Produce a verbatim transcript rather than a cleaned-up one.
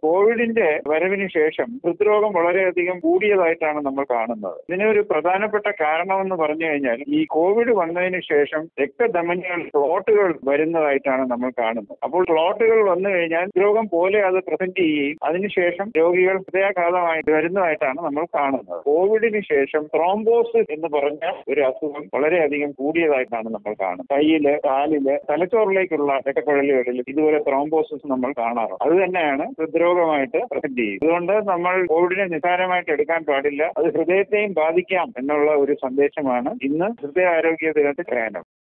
കോവിഡിന്റെ വരവിന് ശേഷം ഹൃദ്രോഗം വളരെയധികം കൂടിയതായിട്ടാണ് നമ്മൾ കാണുന്നത്. ഇതിനൊരു പ്രധാനപ്പെട്ട കാരണമെന്ന് പറഞ്ഞു കഴിഞ്ഞാൽ ഈ കോവിഡ് വന്നതിന് ശേഷം രക്തധമനികൾ ക്ലോട്ടുകൾ വരുന്നതായിട്ടാണ് നമ്മൾ കാണുന്നത്. അപ്പോൾ ക്ലോട്ടുകൾ വന്നു കഴിഞ്ഞാൽ രോഗം പോലെ അത് പ്രസന്റ് ചെയ്യുകയും അതിനുശേഷം രോഗികൾ ഹൃദയാഘാതമായിട്ട് വരുന്നതായിട്ടാണ് നമ്മൾ കാണുന്നത്. കോവിഡിന് ശേഷം ത്രോംബോസിസ് എന്ന് പറഞ്ഞ ഒരു അസുഖം വളരെയധികം കൂടിയതായിട്ടാണ് നമ്മൾ കാണുന്നത്. കയ്യില്, കാലില്, തലച്ചോറിലേക്കുള്ള രക്തക്കുഴലുകളിൽ ഇതുപോലെ ത്രോംബോസിസ് നമ്മൾ കാണാറുണ്ട്. അത് തന്നെയാണ് ഹൃദ്രോഗമായിട്ട് പ്രസന്റ് ചെയ്യുന്നത്. അതുകൊണ്ട് നമ്മൾ കോവിഡിനെ നിസ്സാരമായിട്ട് എടുക്കാൻ പാടില്ല. അത് ഹൃദയത്തെയും ബാധിക്കാം എന്നുള്ള ഒരു സന്ദേശമാണ് ഇന്ന് ഹൃദയാരോഗ്യ ദിനത്തിൽ പറയാനുള്ളത്.